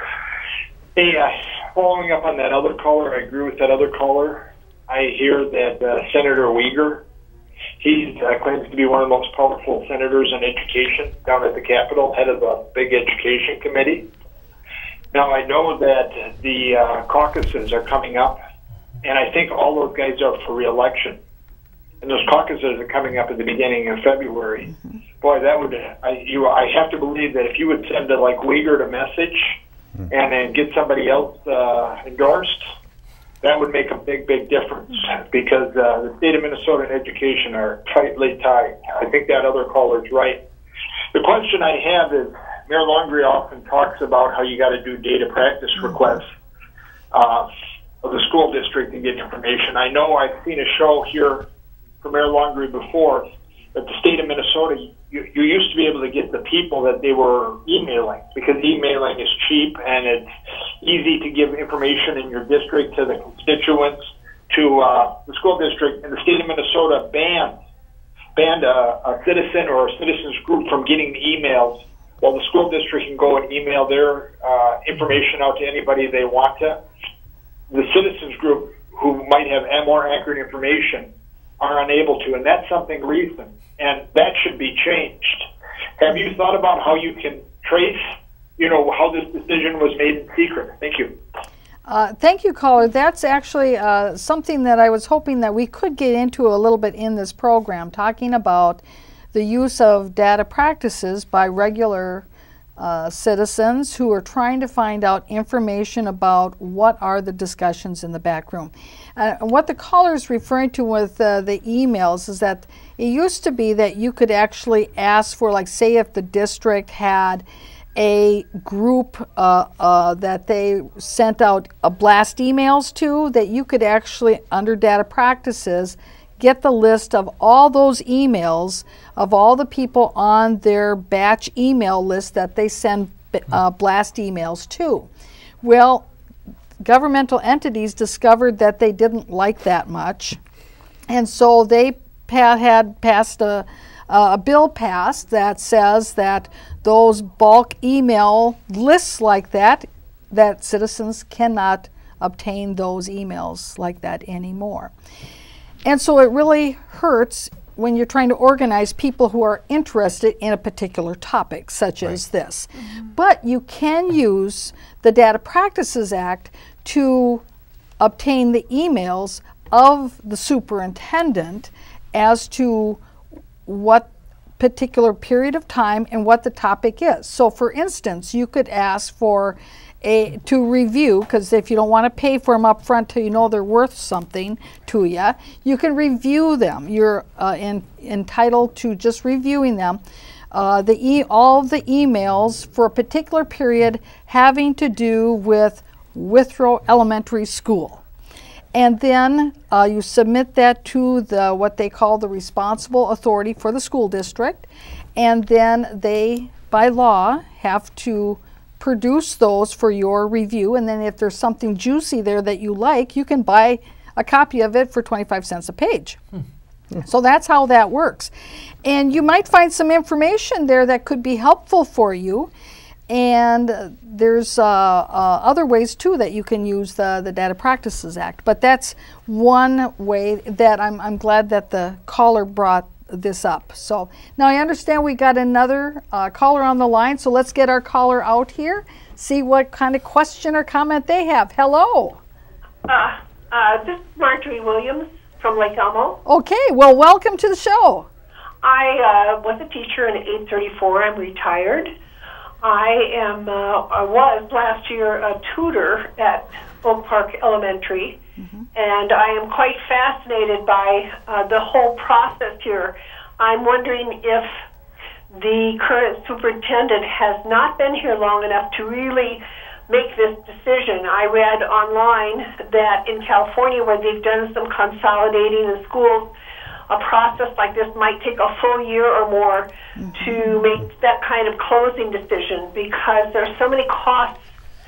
Hey, uh, following up on that other caller, I agree with that other caller. I hear that uh, Senator Uyghur, he uh, claims to be one of the most powerful senators in education down at the Capitol, head of the big education committee. Now, I know that the uh, caucuses are coming up, and I think all those guys are for re-election. And those caucuses are coming up at the beginning of February. Mm-hmm. Boy, that would, I, you, I have to believe that if you would send a, like Uyghur a message mm-hmm. and then get somebody else uh, endorsed, that would make a big, big difference, because uh, the state of Minnesota and education are tightly tied. I think that other caller is right. The question I have is, Mayor Laundrie often talks about how you got to do data practice requests uh, of the school district to get information. I know I've seen a show here from Mayor Laundrie before that the state of Minnesota, you, you used to be able to get the people that they were emailing, because emailing is cheap and it's easy to give information in your district to the constituents, to uh, the school district. And the state of Minnesota banned, banned a, a citizen or a citizens group from getting the emails, while the school district can go and email their uh, information out to anybody they want to. The citizens group, who might have more accurate information, are unable to, and that's something recent, and that should be changed. Have you thought about how you can trace, you know, how this decision was made in secret? Thank you. Uh, thank you, caller. That's actually uh, something that I was hoping that we could get into a little bit in this program, talking about the use of data practices by regular uh, citizens who are trying to find out information about what are the discussions in the back room. Uh, and what the caller is referring to with uh, the emails is that it used to be that you could actually ask for, like, say if the district had a group uh, uh, that they sent out a blast emails to, that you could actually, under data practices, get the list of all those emails of all the people on their batch email list that they send uh, blast emails to. Well, governmental entities discovered that they didn't like that much, and so they pa had passed a, a bill passed that says that those bulk email lists like that, that citizens cannot obtain those emails like that anymore. And so it really hurts when you're trying to organize people who are interested in a particular topic, such right. as this. Mm-hmm. But you can use the Data Practices Act to obtain the emails of the superintendent as to what particular period of time and what the topic is. So for instance, you could ask for A, to review, because if you don't want to pay for them up front till you know they're worth something to you, you can review them. You're uh, in, entitled to just reviewing them uh, the e all of the emails for a particular period having to do with Withrow Elementary School. And then uh, you submit that to the what they call the responsible authority for the school district, and then they, by law, have to produce those for your review. And then if there's something juicy there that you like, you can buy a copy of it for twenty-five cents a page. Hmm. So that's how that works. And you might find some information there that could be helpful for you. And uh, there's uh, uh, other ways too that you can use the, the Data Practices Act. But that's one way that I'm, I'm glad that the caller brought this up. So now I understand we got another uh, caller on the line, so let's get our caller out here, see what kind of question or comment they have. Hello. Uh, uh, this is Marjorie Williams from Lake Elmo. Okay, well, welcome to the show. I uh, was a teacher in eight thirty-four. I'm retired. I am, uh, I was last year a tutor at Oak Park Elementary, mm-hmm. and I am quite fascinated by uh, the whole process here. I'm wondering if the current superintendent has not been here long enough to really make this decision. I read online that in California, where they've done some consolidating in schools, a process like this might take a full year or more mm-hmm. to make that kind of closing decision, because there's so many costs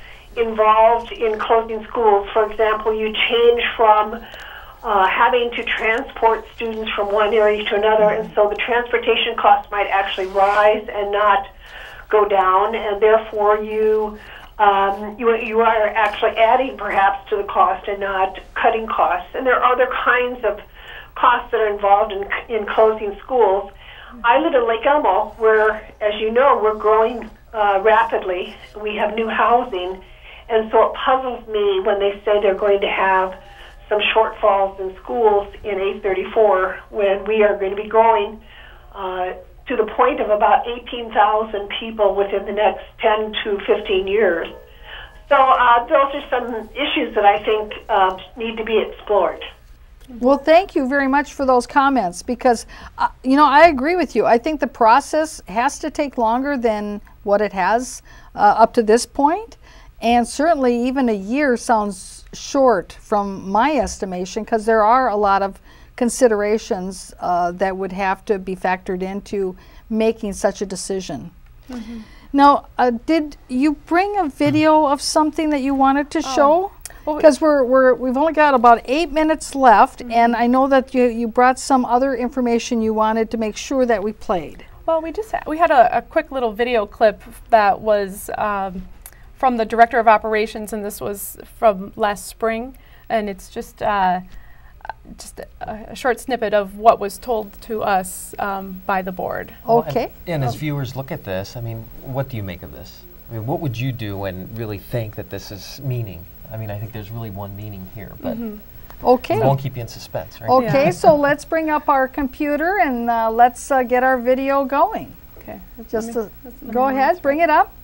involved in closing schools. For example, you change from uh, having to transport students from one area to another, and so the transportation costs might actually rise and not go down, and therefore you um, you, you are actually adding perhaps to the cost and not cutting costs. And there are other kinds of costs that are involved in, in closing schools. I live in Lake Elmo, where, as you know, we're growing uh, rapidly. We have new housing, and so it puzzles me when they say they're going to have some shortfalls in schools in eight thirty-four, when we are going to be growing uh, to the point of about eighteen thousand people within the next ten to fifteen years. So uh, those are some issues that I think uh, need to be explored. Well, thank you very much for those comments, because, uh, you know, I agree with you. I think the process has to take longer than what it has uh, up to this point. And certainly even a year sounds short from my estimation, because there are a lot of considerations uh, that would have to be factored into making such a decision. Mm-hmm. Now, uh, did you bring a video of something that you wanted to oh. show? Because we're, we're, we've only got about eight minutes left, mm-hmm. and I know that you, you brought some other information you wanted to make sure that we played. Well, we just ha we had a, a quick little video clip that was um, from the Director of Operations, and this was from last spring, and it's just uh, just a, a short snippet of what was told to us um, by the board. Okay. Well, and, and as viewers look at this, I mean, what do you make of this? I mean, what would you do and really think that this is meaning? I mean, I think there's really one meaning here, but mm-hmm. okay. it won't keep you in suspense, right? Okay, yeah. so let's bring up our computer and uh, let's uh, get our video going. Okay. Just me, uh, go ahead, bring it up.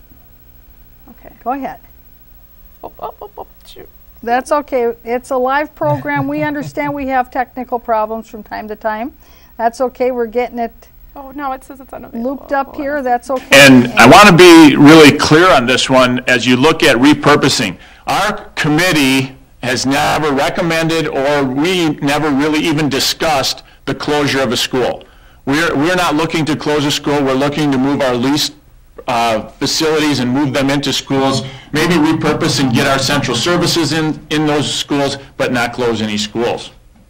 Okay. Go ahead. Oh, oh, oh, oh, shoot. That's okay. It's a live program. We understand we have technical problems from time to time. That's okay. We're getting it Oh, no, it says it's unavailable. looped up here. That's okay. And, and I want to be really clear on this one as you look at repurposing. Our committee has never recommended, or we never really even discussed, the closure of a school. We're, we're not looking to close a school. We're looking to move our leased uh, facilities and move them into schools, maybe repurpose and get our central services in, in those schools, but not close any schools.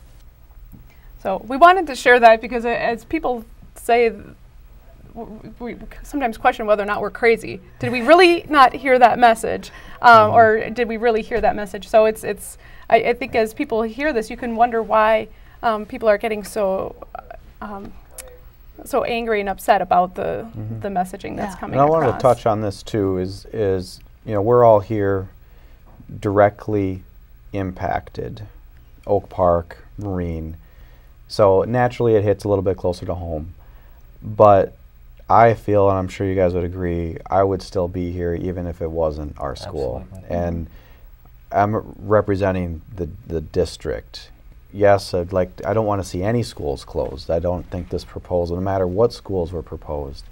So we wanted to share that because uh, as people say, we sometimes question whether or not we're crazy. Did we really not hear that message, um, mm-hmm. or did we really hear that message? So it's it's. I, I think as people hear this, you can wonder why um, people are getting so um, so angry and upset about the mm-hmm. the messaging that's yeah. coming. And I across. wanted to touch on this too. Is is you know we're all here directly impacted, Oak Park, Marine. So naturally, it hits a little bit closer to home, but I feel, and I'm sure you guys would agree, I would still be here even if it wasn't our school. Absolutely. And I'm representing the, the district. Yes, I'd like, I don't want to see any schools closed. I don't think this proposal, no matter what schools were proposed,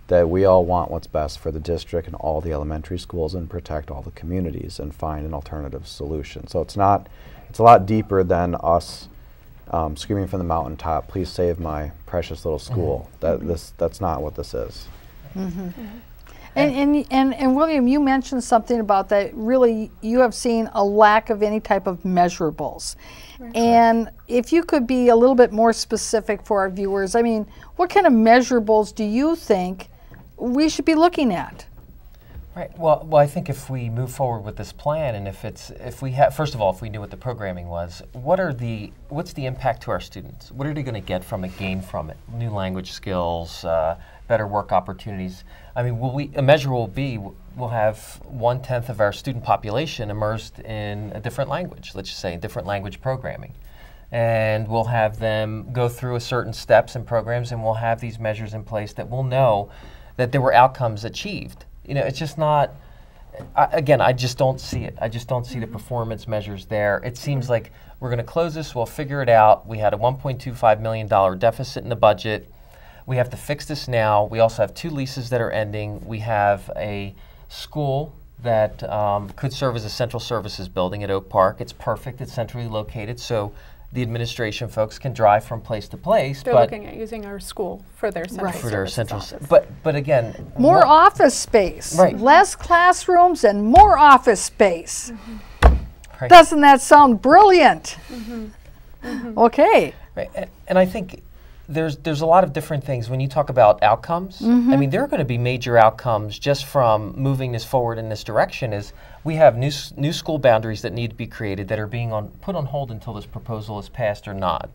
that we all want what's best for the district and all the elementary schools and protect all the communities and find an alternative solution. So it's not, it's a lot deeper than us um, screaming from the mountaintop, please save my precious little school. Mm-hmm. That this that's not what this is. Mm-hmm. Mm-hmm. And, and, and, and William, you mentioned something about that really you have seen a lack of any type of measurables. Right. And if you could be a little bit more specific for our viewers, I mean, what kind of measurables do you think we should be looking at? Right. Well, well, I think if we move forward with this plan, and if it's, if we have, first of all, if we knew what the programming was, what are the, what's the impact to our students? What are they going to get from it, gain from it? New language skills, uh, better work opportunities. I mean, will we, a measure will be, we'll have one-tenth of our student population immersed in a different language, let's just say, different language programming. And we'll have them go through a certain steps and programs, and we'll have these measures in place that we'll know that there were outcomes achieved. You know, it's just not, I, again, I just don't see it. I just don't see the performance measures there. It seems like we're going to close this, we'll figure it out. We had a one point two five million dollar deficit in the budget. We have to fix this now. We also have two leases that are ending. We have a school that um, could serve as a central services building at Oak Park. It's perfect. It's centrally located, so the administration folks can drive from place to place. They're but looking at using our school for their central Right. for their central, office. but but again, More what, office space, Right. less classrooms and more office space. Mm-hmm. Right. Doesn't that sound brilliant? Mm-hmm. Mm-hmm. Okay. Right. And, and I think there's there's a lot of different things when you talk about outcomes. Mm-hmm. I mean, there are going to be major outcomes just from moving this forward in this direction. Is we have new s- new school boundaries that need to be created that are being on put on hold until this proposal is passed or not.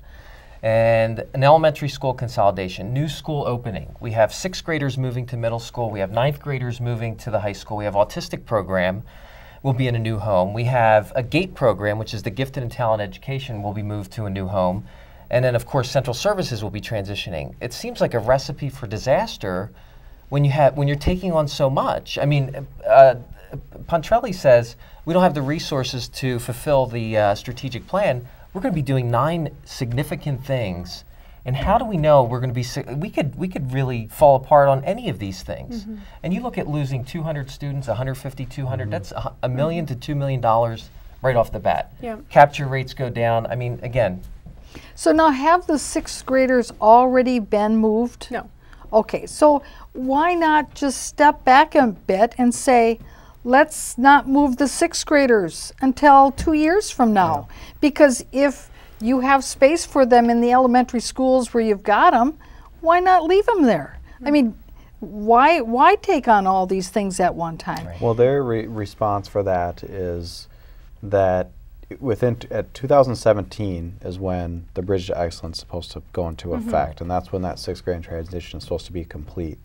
And an elementary school consolidation, new school opening. We have sixth graders moving to middle school. We have ninth graders moving to the high school. We have autistic program will be in a new home. We have a GATE program, which is the gifted and talent education, will be moved to a new home. And then, of course, central services will be transitioning. It seems like a recipe for disaster when you have when you're taking on so much. I mean, uh, Pontrelli says we don't have the resources to fulfill the uh, strategic plan. We're going to be doing nine significant things, and how do we know we're going to be? Si- we could we could really fall apart on any of these things. Mm-hmm. And you look at losing two hundred students, one hundred fifty, two hundred. Mm-hmm. That's a, a million mm-hmm. to two million dollars right off the bat. Yeah. Capture rates go down. I mean, again. So now, have the sixth graders already been moved? No. Okay, so why not just step back a bit and say, let's not move the sixth graders until two years from now? Yeah. Because if you have space for them in the elementary schools where you've got them, why not leave them there? Mm-hmm. I mean, why why take on all these things at one time? Right. Well, their re response for that is that within t at two thousand seventeen is when the Bridge to Excellence is supposed to go into mm-hmm. effect, and that's when that sixth grade transition is supposed to be complete.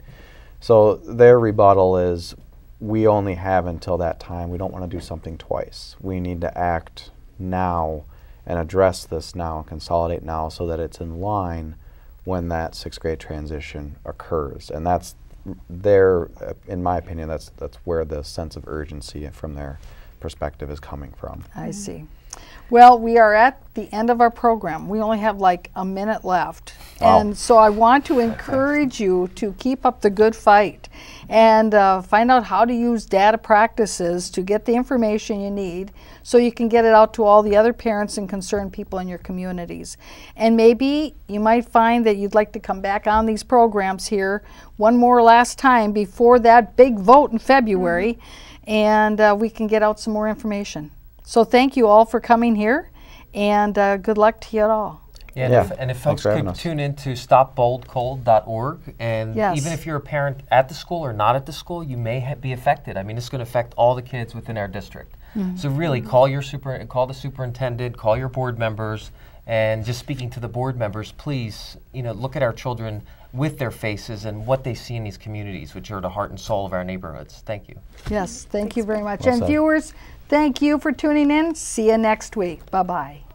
So their rebuttal is, we only have until that time. We don't want to do something twice. We need to act now and address this now and consolidate now so that it's in line when that sixth grade transition occurs. And that's their, uh, in my opinion, that's that's where the sense of urgency from their perspective is coming from. I see. Well, we are at the end of our program. We only have like a minute left. Oh. And so I want to encourage you to keep up the good fight and uh, find out how to use data practices to get the information you need so you can get it out to all the other parents and concerned people in your communities. And maybe you might find that you'd like to come back on these programs here one more last time before that big vote in February, mm-hmm. and uh, we can get out some more information. So thank you all for coming here, and uh, good luck to you all. Yeah, and, yeah. If, and if folks could tune in to stop bold cold dot org, and yes. even if you're a parent at the school or not at the school, you may ha be affected. I mean, it's going to affect all the kids within our district. Mm-hmm. So really, call your super, call the superintendent, call your board members, and just speaking to the board members, please, you know, look at our children with their faces and what they see in these communities, which are the heart and soul of our neighborhoods. Thank you. Yes, thank Thanks. you very much. Well and said. Viewers, thank you for tuning in. See you next week. Bye-bye.